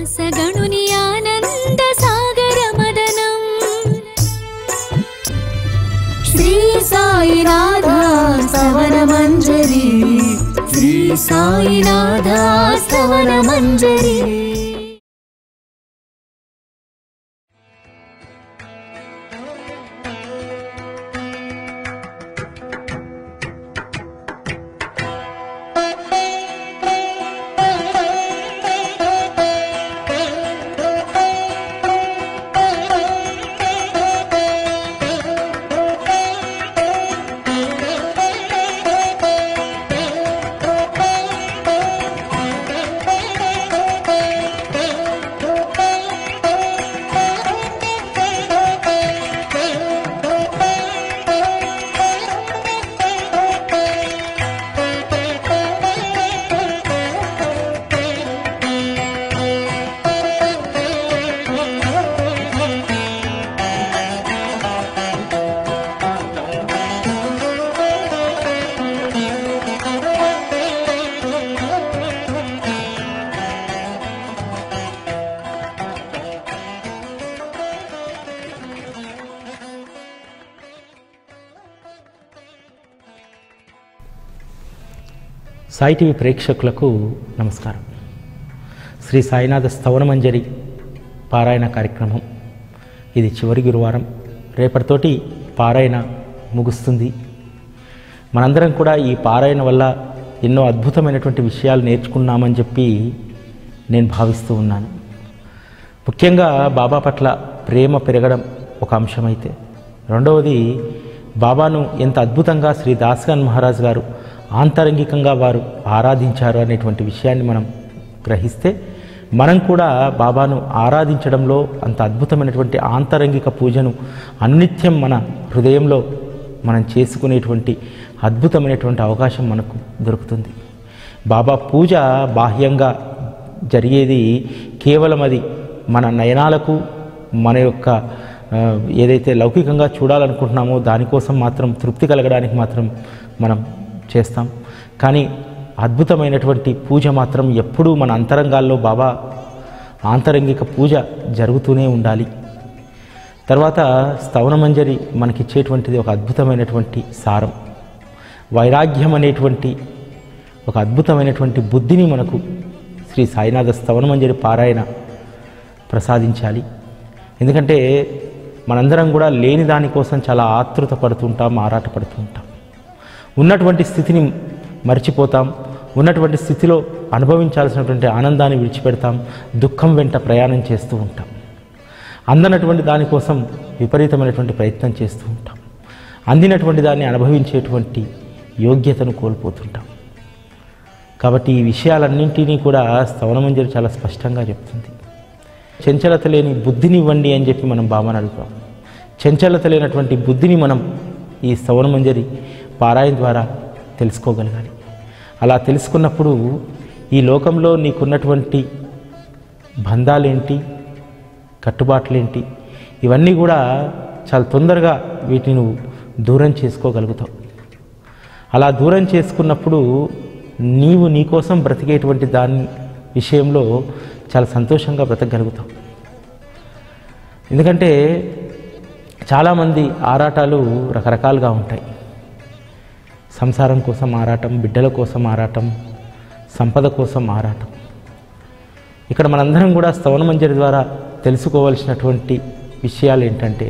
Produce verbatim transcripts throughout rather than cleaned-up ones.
सगणुनि आनंद सागर मदनम श्री साईनाथ स्तवन मंजरी श्री साईनाथ स्तवन मंजरी। సాయి టీవీ ప్రేక్షకులకు నమస్కారం. శ్రీ సాయినాథ స్తవన మంజరి పారాయణ కార్యక్రమం ఇది చివరి గురువారం. రేపటితోటి పారాయణ ముగుస్తుంది. మనందరం కూడా ఈ పారాయణ వల్ల ఎన్నో అద్భుతమైనటువంటి విషయాలు నేర్చుకున్నామని చెప్పి నేను భావిస్తూ ఉన్నాను. ముఖ్యంగా బాబా పట్ల ప్రేమ పెరగడం ఒక అంశమైతే, రెండవది బాబాను ఎంత అద్భుతంగా శ్రీ దాస్గన్ మహారాజ్ గారు ఆంతరంగికంగా వారు ఆరాధించారు అనేటువంటి విషయాన్ని మనం గ్రహిస్తే, మనం కూడా బాబాను ఆరాధించడంలో అంత అద్భుతమైనటువంటి ఆంతరంగిక పూజను అనునిత్యం మన హృదయంలో మనం చేసుకునేటువంటి అద్భుతమైనటువంటి అవకాశం మనకు దొరుకుతుంది. బాబా పూజ బాహ్యంగా జరిగేది కేవలం అది మన నయనాలకు, మన యొక్క ఏదైతే లౌకికంగా చూడాలనుకుంటున్నామో దానికోసం మాత్రం తృప్తి కలగడానికి మాత్రం మనం చేస్తాం. కానీ అద్భుతమైనటువంటి పూజ మాత్రం ఎప్పుడూ మన అంతరంగాల్లో బాబా ఆంతరంగిక పూజ జరుగుతూనే ఉండాలి. తర్వాత స్తవన మంజరి మనకిచ్చేటువంటిది ఒక అద్భుతమైనటువంటి సారం, వైరాగ్యం అనేటువంటి ఒక అద్భుతమైనటువంటి బుద్ధిని మనకు శ్రీ సాయినాథ స్తవన మంజరి పారాయణ ప్రసాదించాలి. ఎందుకంటే మనందరం కూడా లేని దానికోసం చాలా ఆతృత పడుతుంటాం, ఆరాటపడుతూ ఉంటాం. ఉన్నటువంటి స్థితిని మర్చిపోతాం, ఉన్నటువంటి స్థితిలో అనుభవించాల్సినటువంటి ఆనందాన్ని విడిచిపెడతాం, దుఃఖం వెంట ప్రయాణం చేస్తూ ఉంటాం. అందనటువంటి దానికోసం విపరీతమైనటువంటి ప్రయత్నం చేస్తూ ఉంటాం. అందినటువంటి దాన్ని అనుభవించేటువంటి యోగ్యతను కోల్పోతుంటాం. కాబట్టి ఈ విషయాలన్నింటినీ కూడా స్తవన మంజరి చాలా స్పష్టంగా చెప్తుంది. చంచలత లేని బుద్ధిని ఇవ్వండి అని చెప్పి మనం బాబాను అడుగుతాం. చంచలత లేనటువంటి బుద్ధిని మనం ఈ స్తవన మంజరి పారాయణ ద్వారా తెలుసుకోగలగాలి. అలా తెలుసుకున్నప్పుడు ఈ లోకంలో నీకున్నటువంటి బంధాలేంటి, కట్టుబాట్లేంటి, ఇవన్నీ కూడా చాలా తొందరగా వీటిని నువ్వు దూరం చేసుకోగలుగుతావు. అలా దూరం చేసుకున్నప్పుడు నీవు నీకోసం బ్రతికేటువంటి దాని విషయంలో చాలా సంతోషంగా బ్రతకగలుగుతావు. ఎందుకంటే చాలామంది ఆరాటాలు రకరకాలుగా ఉంటాయి. సంసారం కోసం ఆరాటం, బిడ్డల కోసం ఆరాటం, సంపద కోసం ఆరాటం. ఇక్కడ మనందరం కూడా స్తవన మంజరి ద్వారా తెలుసుకోవాల్సినటువంటి విషయాలు ఏంటంటే,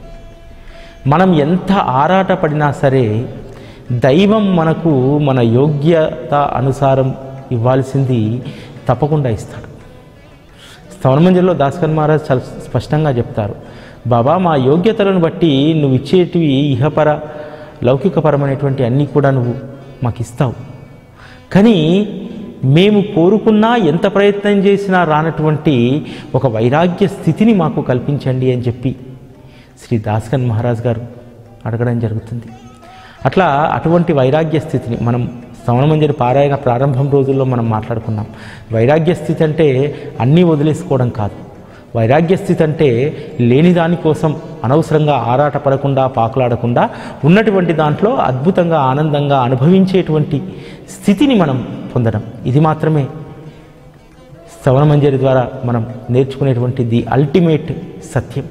మనం ఎంత ఆరాటపడినా సరే దైవం మనకు మన యోగ్యత అనుసారం ఇవ్వాల్సింది తప్పకుండా ఇస్తాడు. స్తవన మంజరిలో దాస్గన్ మహారాజ్ చాలా స్పష్టంగా చెప్తారు, బాబా మా యోగ్యతలను బట్టి నువ్వు ఇచ్చేటివి ఇహపర లౌకికపరమైనటువంటి అన్నీ కూడా నువ్వు మాకు ఇస్తావు. కానీ మేము కోరుకున్నా ఎంత ప్రయత్నం చేసినా రానటువంటి ఒక వైరాగ్య స్థితిని మాకు కల్పించండి అని చెప్పి శ్రీ దాస్గన్ మహారాజ్ గారు అడగడం జరుగుతుంది. అట్లా అటువంటి వైరాగ్య స్థితిని మనం స్తవన మంజరి పారాయణ ప్రారంభం రోజుల్లో మనం మాట్లాడుకున్నాం. వైరాగ్య స్థితి అంటే అన్నీ వదిలేసుకోవడం కాదు. వైరాగ్య స్థితి అంటే లేని దానికోసం అనవసరంగా ఆరాటపడకుండా, పాకులాడకుండా ఉన్నటువంటి దాంట్లో అద్భుతంగా ఆనందంగా అనుభవించేటువంటి స్థితిని మనం పొందడం. ఇది మాత్రమే శ్రవణమంజరి ద్వారా మనం నేర్చుకునేటువంటి ది అల్టిమేట్ సత్యం.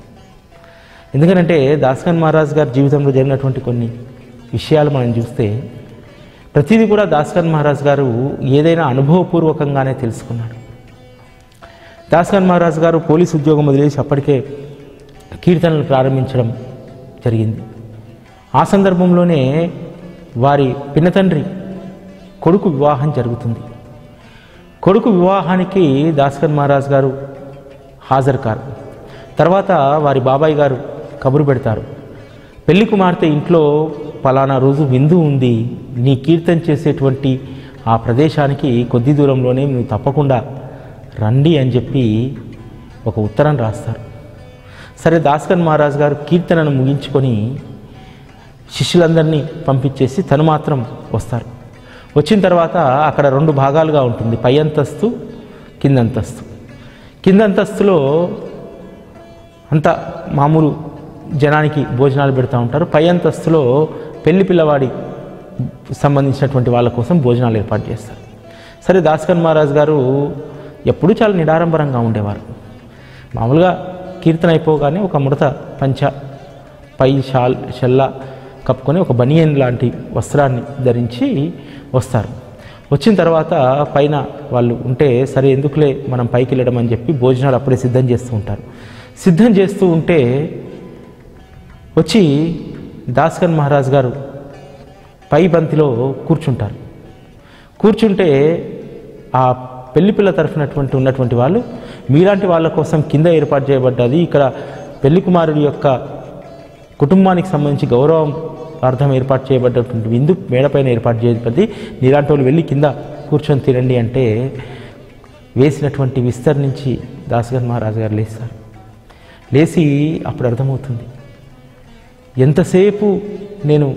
ఎందుకంటే దాస్కన్ మహారాజ్ గారి జీవితంలో జరిగినటువంటి కొన్ని విషయాలు మనం చూస్తే ప్రతిదీ కూడా దాస్కన్ మహారాజ్ గారు ఏదైనా అనుభవపూర్వకంగానే తెలుసుకున్నాడు. దాస్కన్ మహారాజ్ గారు పోలీసు ఉద్యోగం వదిలేసి అప్పటికే కీర్తనలు ప్రారంభించడం జరిగింది. ఆ సందర్భంలోనే వారి పినతండ్రి కొడుకు వివాహం జరుగుతుంది. కొడుకు వివాహానికి దాస్కన్ మహారాజ్ గారు హాజరు కారు. తర్వాత వారి బాబాయ్ గారు కబురు పెడతారు, పెళ్లి కుమార్తె ఇంట్లో పలానా రోజు విందు ఉంది, నీ కీర్తన చేసేటువంటి ఆ ప్రదేశానికి కొద్ది దూరంలోనే నువ్వు తప్పకుండా రండి అని చెప్పి ఒక ఉత్తరం రాస్తారు. సరే, దాస్కన్ మహారాజ్ గారు కీర్తనను ముగించుకొని శిష్యులందరినీ పంపించేసి తను మాత్రం వస్తారు. వచ్చిన తర్వాత అక్కడ రెండు భాగాలుగా ఉంటుంది, పై అంతస్తు, కిందంతస్తు. కిందంతస్తులో అంత మామూలు జనానికి భోజనాలు పెడతా ఉంటారు. పై అంతస్తులో పెళ్లి పిల్లవాడి సంబంధించినటువంటి వాళ్ళ కోసం భోజనాలు ఏర్పాటు చేస్తారు. సరే, దాస్కన్ మహారాజ్ గారు ఎప్పుడూ చాలా నిడారంబరంగా ఉండేవారు. మామూలుగా కీర్తన అయిపోగానే ఒక ముడత పంచ, పై షాల్ షెల్లా కప్పుకొని ఒక బనియన్ లాంటి వస్త్రాన్ని ధరించి వస్తారు. వచ్చిన తర్వాత పైన వాళ్ళు ఉంటే సరే ఎందుకులే మనం పైకి వెళ్ళడం అని చెప్పి భోజనాలు అప్పుడే సిద్ధం చేస్తూ ఉంటారు. సిద్ధం చేస్తూ ఉంటే వచ్చి దాస్కన్ మహారాజ్ గారు పై బంతిలో కూర్చుంటారు. కూర్చుంటే ఆ పెళ్లి పిల్ల తరఫునటువంటి ఉన్నటువంటి వాళ్ళు, మీలాంటి వాళ్ళ కోసం కింద ఏర్పాటు చేయబడ్డది, ఇక్కడ పెళ్లి కుమారుడి యొక్క కుటుంబానికి సంబంధించి గౌరవం అర్థం ఏర్పాటు చేయబడ్డటువంటి విందు మేడపైన ఏర్పాటు చేయబడ్డది, నీలాంటి వాళ్ళు వెళ్ళి కింద కూర్చొని తినండి అంటే వేసినటువంటి విస్తర్ నుంచి దాస్కన్ మహారాజ్ గారు లేస్తారు. లేచి అప్పుడు అర్థమవుతుంది, ఎంతసేపు నేను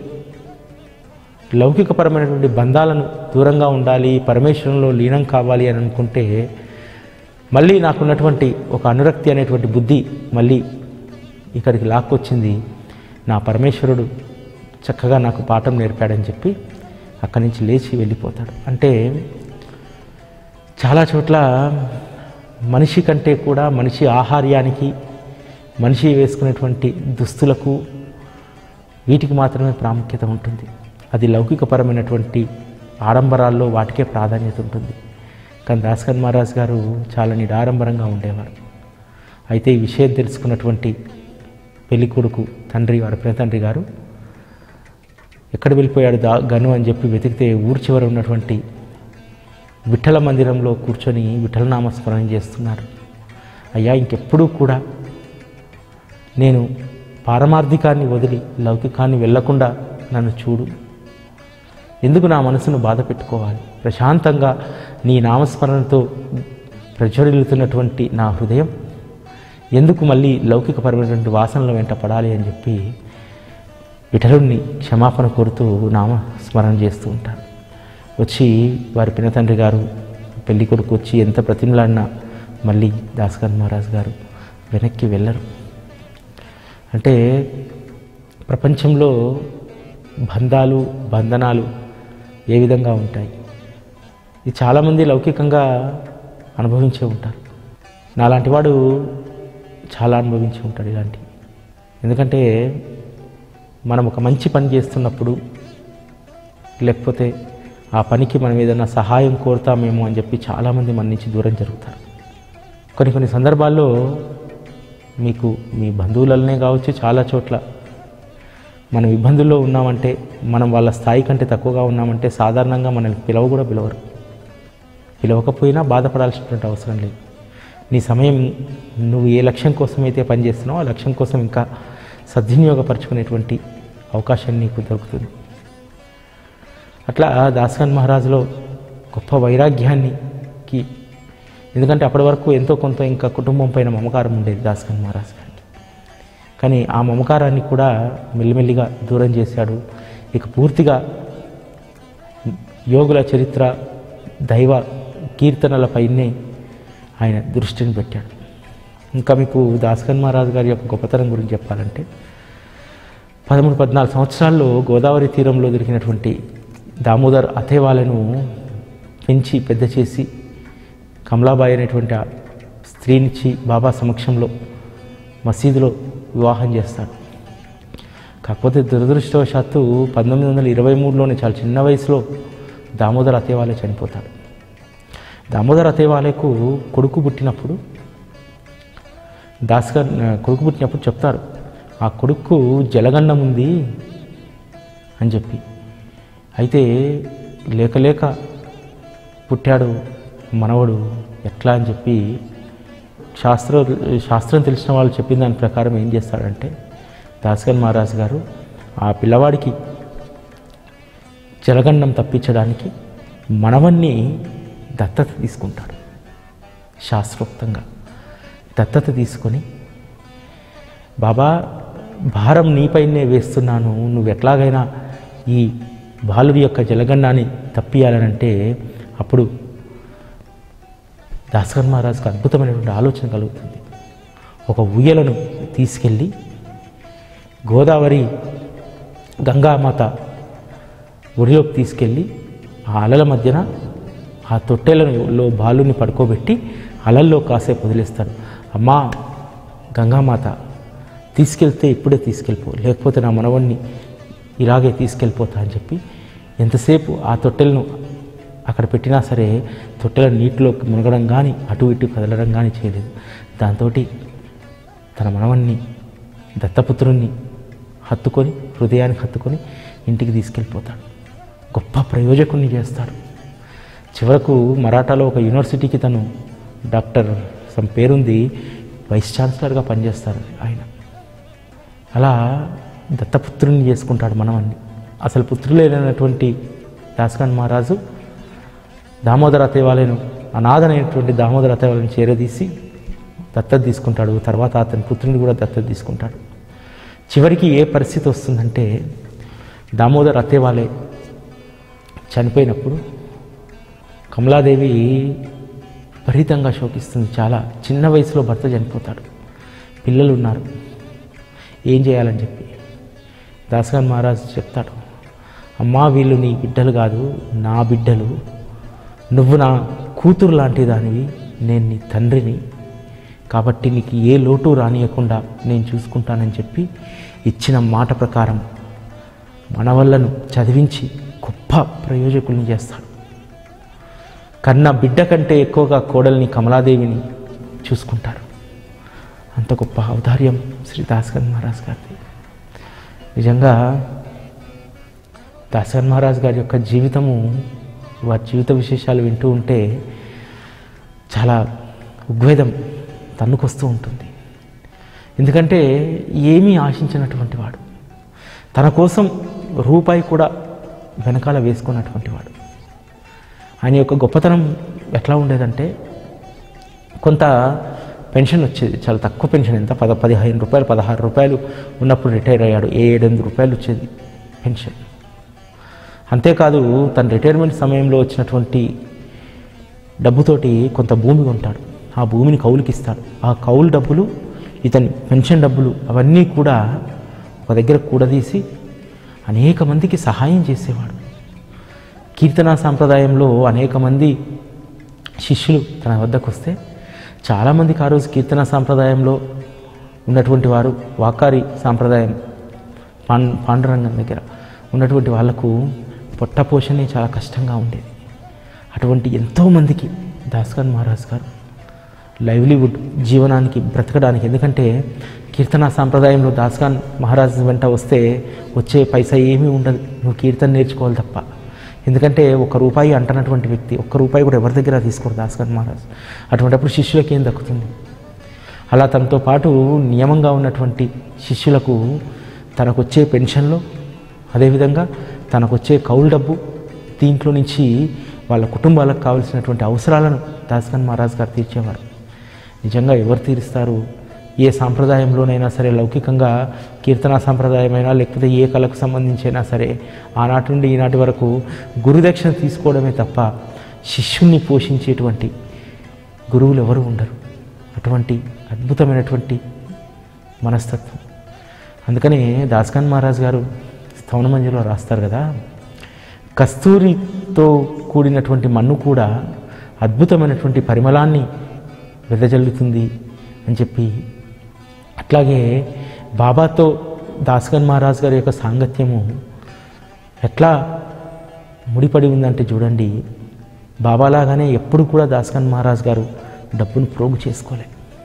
లౌకికపరమైనటువంటి బంధాలను దూరంగా ఉండాలి, పరమేశ్వరంలో లీనం కావాలి అని అనుకుంటే మళ్ళీ నాకున్నటువంటి ఒక అనురక్తి అనేటువంటి బుద్ధి మళ్ళీ ఇక్కడికి లాక్కొచ్చింది. నా పరమేశ్వరుడు చక్కగా నాకు పాఠం నేర్పాడని చెప్పి అక్కడి నుంచి లేచి వెళ్ళిపోతాడు. అంటే చాలా చోట్ల మనిషి కంటే కూడా మనిషి ఆహార్యానికి, మనిషి వేసుకునేటువంటి దుస్తులకు, వీటికి మాత్రమే ప్రాముఖ్యత ఉంటుంది. అది లౌకికపరమైనటువంటి ఆడంబరాల్లో వాటికే ప్రాధాన్యత ఉంటుంది. కానీ దాస్కన్ మహారాజ్ గారు చాలా నిడారంబరంగా ఉండేవారు. అయితే ఈ విషయం తెలుసుకున్నటువంటి పెళ్లి కొడుకు తండ్రి, వారి ప్రియతండ్రి గారు ఎక్కడ వెళ్ళిపోయాడు దా గను అని చెప్పి వెతికితే ఊరి చివర ఉన్నటువంటి విఠల మందిరంలో కూర్చొని విఠలనామస్మరణ చేస్తున్నారు. అయ్యా, ఇంకెప్పుడూ కూడా నేను పారమార్థికాన్ని వదిలి లౌకికాన్ని వెళ్లకుండా నన్ను చూడు, ఎందుకు నా మనసును బాధ పెట్టుకోవాలి, ప్రశాంతంగా నీ నామస్మరణతో ప్రజ్వరిల్లుతున్నటువంటి నా హృదయం ఎందుకు మళ్ళీ లౌకికపరమైనటువంటి వాసనల వెంట పడాలి అని చెప్పి విఠలుణ్ణి క్షమాపణ కోరుతూ నామస్మరణ చేస్తూ ఉంటారు. వచ్చి వారి పినతండ్రి గారు పెళ్లి కొడుకు వచ్చి ఎంత ప్రతిమలాడినా మళ్ళీ దాస్కన్ మహారాజ్ గారు వెనక్కి వెళ్ళరు. అంటే ప్రపంచంలో బంధాలు, బంధనాలు ఏ విధంగా ఉంటాయి, ఇది చాలామంది లౌకికంగా అనుభవించే ఉంటారు. నాలాంటి వాడు చాలా అనుభవించి ఉంటాడు ఇలాంటివి. ఎందుకంటే మనం ఒక మంచి పని చేస్తున్నప్పుడు, లేకపోతే ఆ పనికి మనం ఏదైనా సహాయం కోరుతామేమో అని చెప్పి చాలామంది మన నుంచి దూరం జరుగుతారు. కొన్ని కొన్ని సందర్భాల్లో మీకు మీ బంధువులనే కావచ్చు, చాలా చోట్ల మనం ఇబ్బందుల్లో ఉన్నామంటే, మనం వాళ్ళ స్థాయి కంటే తక్కువగా ఉన్నామంటే సాధారణంగా మనల్ని పిలవ కూడా పిలవరు. పిలవకపోయినా బాధపడాల్సినటువంటి అవసరం లేదు. నీ సమయం నువ్వు ఏ లక్ష్యం కోసం అయితే పనిచేస్తున్నావో ఆ లక్ష్యం కోసం ఇంకా సద్వినియోగపరచుకునేటువంటి అవకాశం నీకు దొరుకుతుంది. అట్లా దాస్కన్ మహారాజులో గొప్ప వైరాగ్యానికి, ఎందుకంటే అప్పటి వరకు ఎంతో కొంత ఇంకా కుటుంబం పైన మమకారం ఉండేది దాస్కన్ మహారాజ్ గారికి. కానీ ఆ మమకారాన్ని కూడా మెల్లిమెల్లిగా దూరం చేశాడు. ఇక పూర్తిగా యోగుల చరిత్ర, దైవ కీర్తనలపైనే ఆయన దృష్టిని పెట్టాడు. ఇంకా మీకు దాస్కన్ మహారాజ్ గారి యొక్క గొప్పతనం గురించి చెప్పాలంటే, పదమూడు పద్నాలుగు సంవత్సరాల్లో గోదావరి తీరంలో దొరికినటువంటి దామోదర్ అథేవాలను పెంచి పెద్ద చేసి కమలాబాయి అనేటువంటి ఆ స్త్రీనిచ్చి బాబా సమక్షంలో మసీదులో వివాహం చేస్తాడు. కాకపోతే దురదృష్టవశాత్తు పంతొమ్మిది వందల ఇరవై మూడులోనే చాలా చిన్న వయసులో దామోదర్ అతేవాలే చనిపోతాడు. దామోదర్ అతేవాలేకు కొడుకు పుట్టినప్పుడు దాస్కర్ కొడుకు పుట్టినప్పుడు చెప్తారు, ఆ కొడుకు జలగండం ఉంది అని చెప్పి. అయితే లేక లేక పుట్టాడు మనవడు ఎట్లా అని చెప్పి శాస్త్ర శాస్త్రం తెలిసిన వాళ్ళు చెప్పిన దాని ప్రకారం ఏం చేస్తాడంటే దాస్కర్ మహారాజ్ గారు ఆ పిల్లవాడికి జలగండం తప్పించడానికి మనవన్ని దత్తత తీసుకుంటాడు. శాస్త్రోక్తంగా దత్తత తీసుకొని, బాబా భారం నీపైనే వేస్తున్నాను, నువ్వు ఎట్లాగైనా ఈ బాలుడి యొక్క జలగండాన్ని తప్పియాలనంటే అప్పుడు దాస్కర్ మహారాజ్కి అద్భుతమైనటువంటి ఆలోచన కలుగుతుంది. ఒక ఊయలను తీసుకెళ్ళి గోదావరి గంగామాత ఒడిలోకి తీసుకెళ్ళి ఆ అలల మధ్యన ఆ తొట్టెలలో బాలుని పడుకోబెట్టి అలల్లో కాసేపు వదిలేస్తాడు. అమ్మా గంగామాత, తీసుకెళ్తే ఇప్పుడే తీసుకెళ్ళిపో, లేకపోతే నా మనవణ్ణి ఇలాగే తీసుకెళ్ళిపోతా అని చెప్పి ఎంతసేపు ఆ తొట్టెలను అక్కడ పెట్టినా సరే తొట్టెల నీటిలోకి మునగడం కానీ అటు ఇటు కదలడం కానీ చేయలేదు. దాంతో తన మనవణ్ణి దత్తపుత్రుణ్ణి హత్తుకొని హృదయానికి హత్తుకొని ఇంటికి తీసుకెళ్ళిపోతాడు. గొప్ప ప్రయోజకుణ్ణి చేస్తాడు. చివరకు మరాఠాలో ఒక యూనివర్సిటీకి తను డాక్టర్ సమ్ పేరుంది, వైస్ ఛాన్సలర్గా పనిచేస్తారు ఆయన. అలా దత్తపుత్రుని చేసుకుంటాడు మనవన్ని. అసలు పుత్రులేనటువంటి దాస్కర్ మహారాజు దామోదర్ అతేవాలేను అనాథనైనటువంటి దామోదర్ అతేవాలేను చేరదీసి దత్తత తీసుకుంటాడు. తర్వాత అతని పుత్రుని కూడా దత్తత తీసుకుంటాడు. చివరికి ఏ పరిస్థితి వస్తుందంటే దామోదర్ అతేవాలే చనిపోయినప్పుడు కమలాదేవి విపరీతంగా శోకిస్తుంది. చాలా చిన్న వయసులో భర్త చనిపోతాడు, పిల్లలు ఉన్నారు, ఏం చేయాలని చెప్పి దాస్కర్ మహారాజ్ చెప్తాడు, అమ్మా వీళ్ళు నీ బిడ్డలు కాదు, నా బిడ్డలు, నువ్వు నా కూతురు లాంటి దానివి, నేను నీ తండ్రిని, కాబట్టి నీకు ఏ లోటు రానియకుండా నేను చూసుకుంటానని చెప్పి ఇచ్చిన మాట ప్రకారం మనవళ్ళను చదివించి గొప్ప ప్రయోజకుల్ని చేస్తాడు. కన్న బిడ్డ కంటే ఎక్కువగా కోడల్ని కమలాదేవిని చూసుకుంటారు. అంత గొప్ప ఔదార్యం శ్రీ దాస్కర్ మహారాజ్ గారిది. నిజంగా దాస్కర్ మహారాజ్ గారి యొక్క జీవితము, వారి జీవిత విశేషాలు వింటూ ఉంటే చాలా ఉద్వేదం తన్నుకొస్తూ ఉంటుంది. ఎందుకంటే ఏమీ ఆశించినటువంటి వాడు, తన కోసం రూపాయి కూడా వెనకాల వేసుకున్నటువంటి వాడు. ఆయన యొక్క గొప్పతనం ఎట్లా ఉండేదంటే కొంత పెన్షన్ వచ్చేది, చాలా తక్కువ పెన్షన్, ఎంత పద పదిహేను రూపాయలు పదహారు రూపాయలు ఉన్నప్పుడు రిటైర్ అయ్యాడు. ఏడు ఎనిమిది రూపాయలు వచ్చేది పెన్షన్. అంతేకాదు తన రిటైర్మెంట్ సమయంలో వచ్చినటువంటి డబ్బుతోటి కొంత భూమి కొంటాడు, ఆ భూమిని కౌలుకి ఇస్తాడు. ఆ కౌలు డబ్బులు, ఇతని పెన్షన్ డబ్బులు అవన్నీ కూడా ఒక దగ్గర కూడదీసి అనేక మందికి సహాయం చేసేవాడు. కీర్తనా సాంప్రదాయంలో అనేక మంది శిష్యులు తన వద్దకు వస్తే చాలామందికి ఆ రోజు కీర్తనా సాంప్రదాయంలో ఉన్నటువంటి వారు, వాకారి సాంప్రదాయం పాం పాండురంగం దగ్గర ఉన్నటువంటి వాళ్లకు పొట్టపోషణే చాలా కష్టంగా ఉండేది. అటువంటి ఎంతోమందికి దాస్కర్ మహారాజ్ గారు లైవ్లీవుడ్ జీవనానికి బ్రతకడానికి, ఎందుకంటే కీర్తన సాంప్రదాయంలో దాస్కర్ మహారాజ్ వెంట వస్తే వచ్చే పైసా ఏమీ ఉండదు, నువ్వు కీర్తన నేర్చుకోవాలి తప్ప. ఎందుకంటే ఒక్క రూపాయి అంటనటువంటి వ్యక్తి, ఒక్క రూపాయి కూడా ఎవరి దగ్గర తీసుకోరు దాస్కర్ మహారాజ్. అటువంటిప్పుడు శిష్యులకి ఏం దక్కుతుంది? అలా తనతో పాటు నియమంగా ఉన్నటువంటి శిష్యులకు తనకు వచ్చే పెన్షన్లో, అదేవిధంగా తనకు వచ్చే కౌలు డబ్బు, దీంట్లో నుంచి వాళ్ళ కుటుంబాలకు కావాల్సినటువంటి అవసరాలను దాస్కర్ మహారాజ్ గారు తీర్చేవారు. నిజంగా ఎవరు తీరుస్తారు? ఏ సాంప్రదాయంలోనైనా సరే, లౌకికంగా కీర్తనా సాంప్రదాయమైనా లేకపోతే ఏ కళకు సంబంధించైనా సరే, ఆనాటి నుండి ఈనాటి వరకు గురుదక్షిణ తీసుకోవడమే తప్ప శిష్యుణ్ణి పోషించేటువంటి గురువులు ఎవరు ఉండరు. అటువంటి అద్భుతమైనటువంటి మనస్తత్వం. అందుకనే దాస్కర్ మహారాజ్ గారు స్తవనమంజరిలో రాస్తారు కదా, కస్తూరితో కూడినటువంటి మన్ను కూడా అద్భుతమైనటువంటి పరిమళాన్ని వెదజల్లుతుంది అని చెప్పి, అట్లాగే బాబాతో దాస్గన్ మహారాజ్ గారి యొక్క సాంగత్యము ఎట్లా ముడిపడి ఉందంటే చూడండి, బాబాలాగానే ఎప్పుడు కూడా దాస్గన్ మహారాజ్ గారు డబ్బును ప్రోగు చేసుకోలే.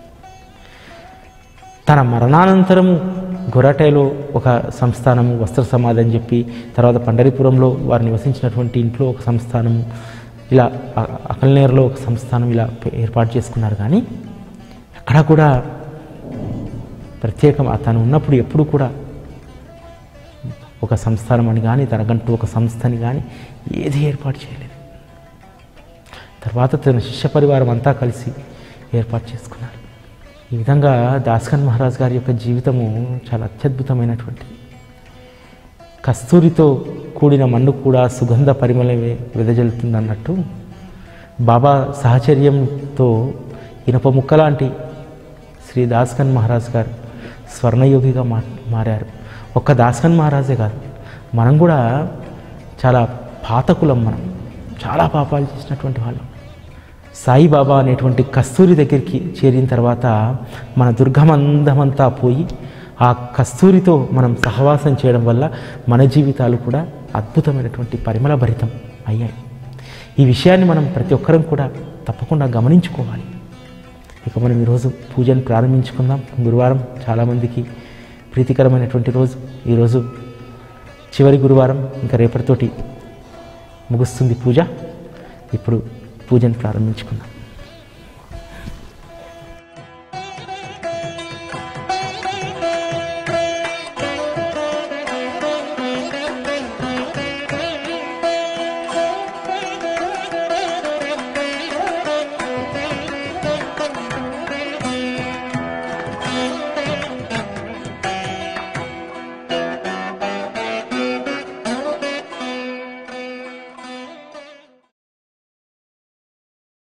తన మరణానంతరము గొరాటేలో ఒక సంస్థానము, వస్త్ర సమాధి అని చెప్పి, తర్వాత పండరిపురంలో వారు నివసించినటువంటి ఇంట్లో ఒక సంస్థానము, ఇలా అకల్నేరులో ఒక సంస్థానం ఇలా ఏర్పాటు చేసుకున్నారు. కానీ అక్కడ కూడా ప్రత్యేకం తను ఉన్నప్పుడు ఎప్పుడు కూడా ఒక సంస్థానం అని కానీ తనకంటూ ఒక సంస్థని కానీ ఏది ఏర్పాటు చేయలేదు. తర్వాత తన శిష్య పరివారం అంతా కలిసి ఏర్పాటు చేసుకున్నారు. ఈ విధంగా దాస్గన్ మహారాజ్ గారి యొక్క జీవితము చాలా అత్యద్భుతమైనటువంటిది. కస్తూరితో కూడిన మన్ను కూడా సుగంధ పరిమళమే వెదజల్లుతుందన్నట్టు బాబా సహచర్యంతో ఇనప ముక్క లాంటి శ్రీ దాస్గన్ మహారాజ్ గారు స్వర్ణయోగిగా మా మారారు. ఒక్క దాస్గన్ మహారాజే కాదు, మనం కూడా చాలా పాతకులం, మనం చాలా పాపాలు చేసినటువంటి వాళ్ళం. సాయిబాబా అనేటువంటి కస్తూరి దగ్గరికి చేరిన తర్వాత మన దుర్గమందమంతా పోయి ఆ కస్తూరితో మనం సహవాసం చేయడం వల్ల మన జీవితాలు కూడా అద్భుతమైనటువంటి పరిమళ భరితం అయ్యాయి. ఈ విషయాన్ని మనం ప్రతి ఒక్కరం కూడా తప్పకుండా గమనించుకోవాలి. ఇక మనం ఈరోజు పూజను ప్రారంభించుకుందాం. గురువారం చాలామందికి ప్రీతికరమైనటువంటి రోజు. ఈరోజు చివరి గురువారం, ఇంకా రేపటితోటి ముగుస్తుంది పూజ. ఇప్పుడు పూజను ప్రారంభించుకుందాం.